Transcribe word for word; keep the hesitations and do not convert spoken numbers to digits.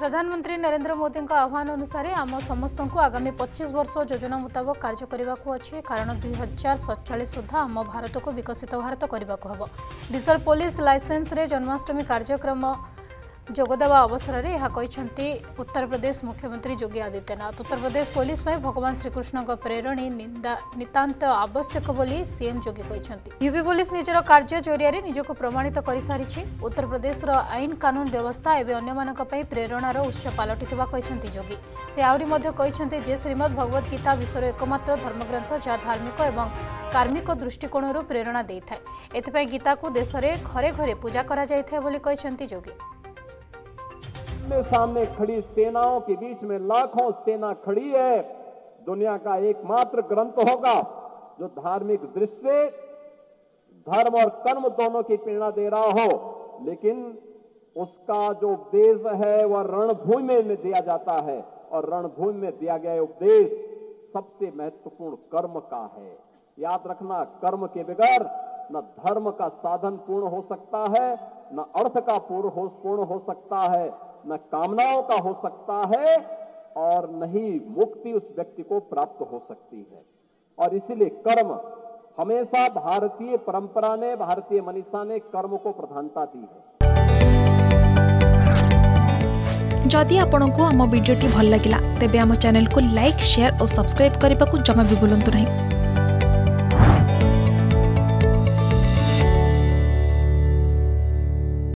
प्रधानमंत्री नरेंद्र मोदी का आह्वान अनुसार आम समस्त को आगामी पच्चीस वर्ष योजना मुताबक कार्य करने को अच्छी कारण दुई हजार सतचाश सुधा आम भारत को विकसित भारत करने को हम डिजिटल पुलिस लाइसेंस रे जन्माष्टमी कार्यक्रम जोगदेवा अवसर में यह कहते उत्तर प्रदेश मुख्यमंत्री योगी आदित्यनाथ। उत्तर प्रदेश पुलिस में भगवान श्रीकृष्ण प्रेरणी नितांत आवश्यक बोली सीएम योगी कहते। यूपी पुलिस निजर कार्य जरिया निजक प्रमाणित कर सारी उत्तर प्रदेश आईन कानून व्यवस्था एवं अन्य प्रेरणार उत्स पलटिवा कहते योगी। से आहरी कहते श्रीमद भगवद गीता विश्वर एकमात्र धर्मग्रंथ जहाँ धार्मिक और कार्मिक दृष्टिकोण प्रेरणा दे था। एथपाई गीता को देश में घरे घरे पूजा करा जायथा बोली कहते योगी। में सामने खड़ी सेनाओं के बीच में लाखों सेना खड़ी है। दुनिया का एकमात्र ग्रंथ होगा जो धार्मिक दृष्टि से धर्म और कर्म दोनों की प्रेरणा दे रहा हो, लेकिन उसका जो उपदेश है वह रणभूमि में दिया जाता है और रणभूमि में दिया गया उपदेश सबसे महत्वपूर्ण कर्म का है। याद रखना, कर्म के बगैर न धर्म का साधन पूर्ण हो सकता है, न अर्थ का पूर्ण हो सकता है, न कामनाओं का हो सकता है और न ही मुक्ति उस व्यक्ति को प्राप्त हो सकती है। और इसीलिए कर्म हमेशा भारतीय परंपरा ने, भारतीय मनीषा ने कर्म को प्रधानता दी है। जदि आपंक आम भिडी भल लगा तेब आम चैनल को लाइक, शेयर और सब्सक्राइब करने को जमा भी भूलु नहीं।